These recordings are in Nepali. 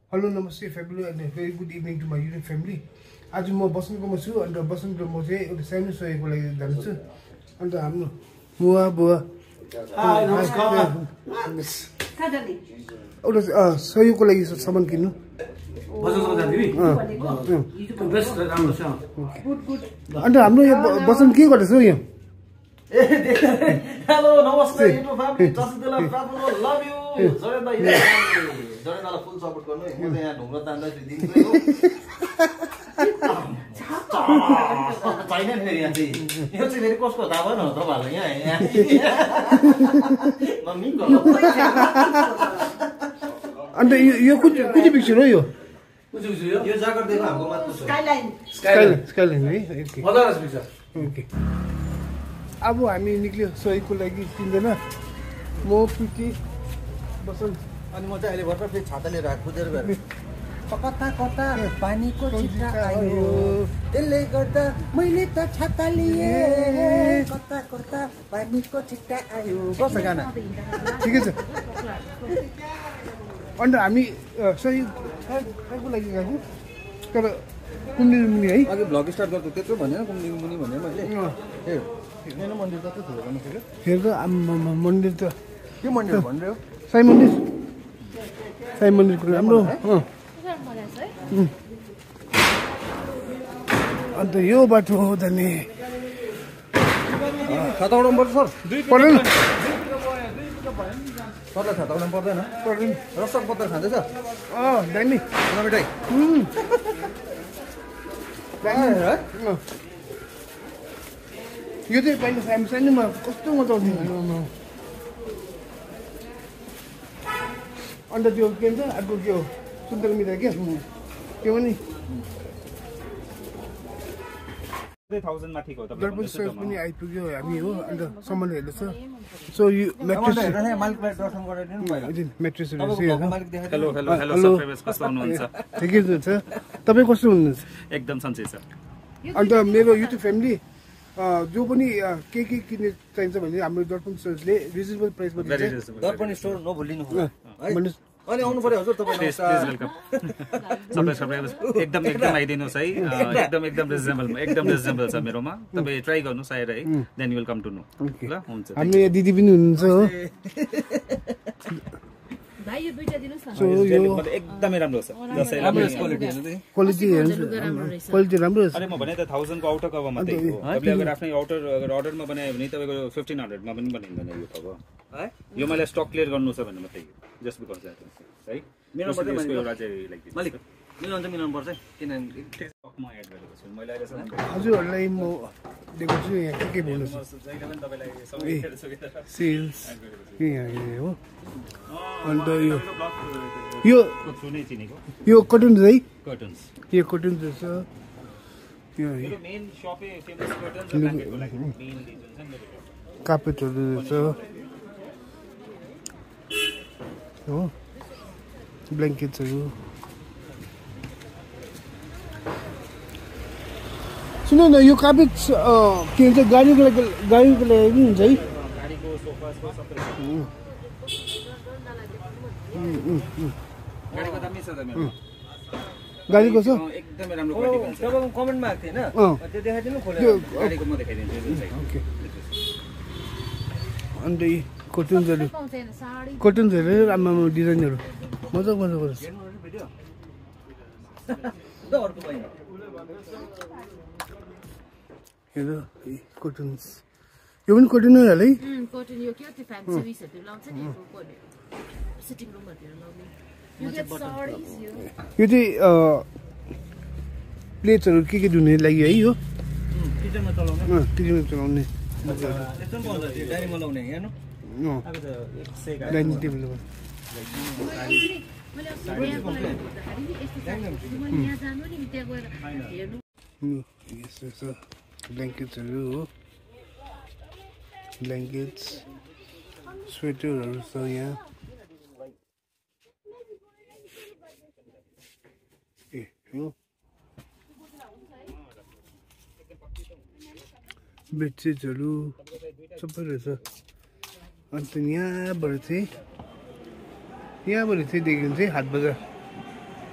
Hello, namaste family and a very good evening to my YouTube family. आज म बसन्तकोमा छु अनि बसन्तको म चाहिँ एउटा सानो सहयोगको लागि जान्छु अनि हाम्रो बुवा बुवा हाय नमस्कार एउटा सहयोगको लागि सामान किन्नु बसन्तको जान्दिबी बेस्ट राम्रो छ गुड गुड अनि हाम्रो यो बसन्त के गर्दैछ यहाँ ए हेलो नमस्कार युट्युब फ्यामिली जसले प्राप्त लभ यु जरे दाइ जरे दाइलाई फुल सपोर्ट गर्नु म चाहिँ यहाँ ढुङ्ग्रो तान्दा दिन्छु हो छैन नि फेरि यहाँ चाहिँ यो चाहिँ फेरि कसको थाहा भएन तपाईँहरूलाई यहाँ म मिक गर्नु अन्त यो कुन चाहिँ पिक्चर हो यो यो जागर देखो हाम्रो मात्र स्काइलाइन है ओके मजाको पिक्चर ओके अब हामी निक्ल्यो सहयोगको लागि किन्दैन म पिटी बसन्त अनि म चाहिँ अहिले भर्खर फेरि छाता लिएर आएको कुदेर गएर कता कता पानीको छिटा आयो त्यसले गर्दा मैले त छाता लिएँ कता कता पानीको छिटा आयो कस्तो गाना ठिकै छ अन्त हामी सहयोगको लागि गएको तर कुम्दिनी मुनि है अघि भ्लग स्टार्ट गर्दा त्यत्रो भनेर कुम्दिनी मुनि भने मैले हेर मन्दिर त ठुलो गर्नु फेरि हेर त मन्दिर त के मन्दिर भन्दै हो साई मन्दिरको राम्रो अन्त यो बाटो हो जाने छाता उडाउनु पर्छ सर पर्दैन सरलाई छाता उडाउनु पर्दैन रसक पत्तर खाँदैछ दामी मिठाई यो चाहिँ पहिला हामी सानोमा कस्तो मजा आउँथ्यो अन्त त्यो के भन्छ अर्को के हो सुन्तला मिठाई क्या त्यो पनि दर्पण सर पनि आइपुग्यो हामी हो अन्त सामान हेर्दैछ सो यो म्याट्रेस ठिकै छ तपाईँ कस्तो हुनुहुन्छ एकदम सन्चै छ अन्त मेरो युट्युब फ्यामिली जो पनि के किन्ने चाहिन्छ भने हाम्रो दर्पण स्टोर्सले रिजनेबल प्राइसमा दिन्छ दर्पण स्टोर नभुलिनु अनि आउनु पर्यो हजुर तपाईँ वेलकम एकदम आइदिनुहोस् है एकदम रिजनेबल छ मेरोमा तपाईँ ट्राई गर्नुहोस् आएर है then you will come to know ल हुन्छ हाम्रो यहाँ दिदी पनि हुनुहुन्छ हो एकदमै राम्रो छ क्वालिटी राम्रो छ अरे म भने त 1000 को आउटर कभर मात्रै हो तपाईले अगर आफ्नै अगर अर्डरमा बनायो भने तपाईको 1500 मा पनि बनिँदैन यो कभर है यो मैले स्टक क्लियर गर्नु छ भने मात्रै जस्ट बिकज दैट है मेरो पर्छ यसको एउटा चाहिँ लाइक मालिक मिलाउनु पर्छ किनभने स्टकमा एड गरेको छु मैले अहिले हजुरहरूलाई म दिएको छु यहाँ के भन्नुहोस् सेल्स यहाँ हो अन्त यो यो कटन्स है कर्टन्स यो कटन्स रहेछ यो मेन शपै फेमस कर्टन्स ब्ल्याङ्केटको लागि मेन रिजन छ मेरो कार्पेटहरू रहेछ हो ब्ल्याङ्केट्सहरू सुन न यो कार्पेट के भन्छ गाडीको लागि पनि हुन्छ है गाडीको सोफा सबै गाडीको दामी छ त मेरो गाडीको छ एकदमै राम्रो क्वालिटी छ तपाईँको कमेन्टमा आएको थिएन त्यो देखाइदिनु खोलेर गाडीको म देखाइदिन्छु ओके अन्त यी कटन्सहरू राम्रो डिजाइनहरू मजाको रहेछ हेर कटन्स यो पनि कटन हो है कटन यो के हो त्यो फ्यान्सी उइसहरु लाउँछ नि सिटिङ रुमहरुतिर लाउने यो चाहिँ प्लेट्सहरू के धुने लागि है यो किचनमा चलाउने डाइनिङमा लाउने हेर्नु डाइनिङ टेबल ब्ल्याङ्केट्सहरू हो ब्ल्याङ्केट्स स्वेटरहरू छ यहाँ ए हो बेडसिटहरू सबै रहेछ अन्त यहाँबाट चाहिँ देखिन्छ हाट बजार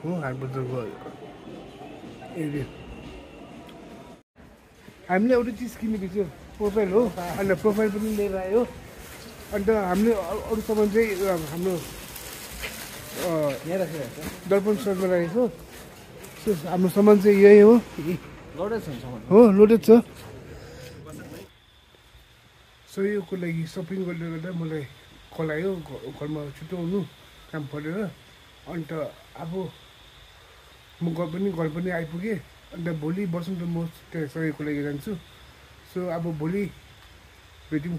हो हाट बजारको एरिया हामीले एउटा चिज किनेको थियो प्रोफाइल हो अन्त प्रोफाइल पनि लिएर आयो अन्त हामीले अरू सामान चाहिँ हाम्रो दर्पण स्टोरमा राखेको सो हाम्रो सामान चाहिँ यही हो हो लोडेड छ सो योको लागि सपिङ गर्दै गर्दा मलाई कल आयो घरमा छिटो आउनु काम परेर अन्त अब म घर पनि आइपुगेँ अन्त भोलि बसौँ त म त्यहाँ सहयोगको लागि जान्छु सो अब भोलि भेट्यौँ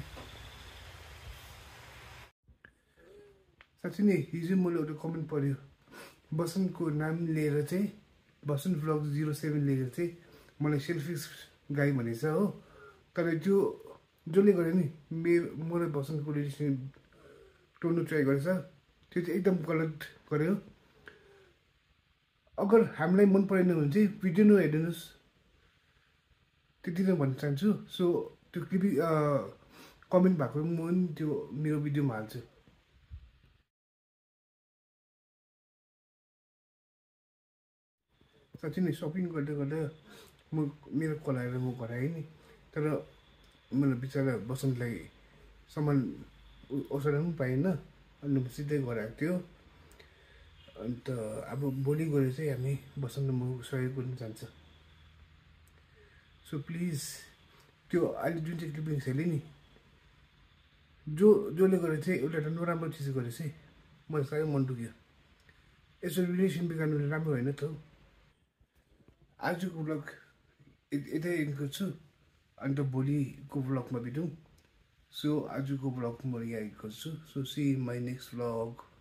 साँच्चै नै हिजो मैले एउटा कमेन्ट पढ्यो बसन्तको नाम लिएर चाहिँ बसन्त भ्लग 07 लेखेर चाहिँ मलाई सेल्फिस गाई भनेछ हो तर त्यो जसले गर्यो नि म र बसन्तको रिलेसन तोड्नु ट्राई गरेछ त्यो चाहिँ एकदम गलत गर्यो अगर हामीलाई मन परेन भने चाहिँ भिडियो नहेर्नुहोस् त्यति नै भन्न चाहन्छु सो त्यो क्लिप कमेन्ट भएको म पनि त्यो मेरो भिडियोमा हाल्छु साँच्चै नै सपिङ गर्दा गर्दा मेरो कल आएर म घर आएँ नि तर मैले बिचरा बसन्तलाई सामान ओसार्न पनि पाइनँ अनि म सिधै घर आएको थियो अन्त अब भोलि गएर चाहिँ हामी बसन्त म सहयोग गर्न चाहन्छ सो प्लिज त्यो अहिले जुन चाहिँ क्लिपिङ खेलेँ नि जसले गरेर चाहिँ एउटा नराम्रो चिज गरेछ है मलाई साह्रै मन दुख्यो यसो रिलेसन बिगार्नु राम्रो होइन त आजको भ्लग यतै एन्ड गर्छु अन्त भोलिको भ्लगमा भेटौँ सो आजको भ्लग म यहाँ गर्छु so see my next vlog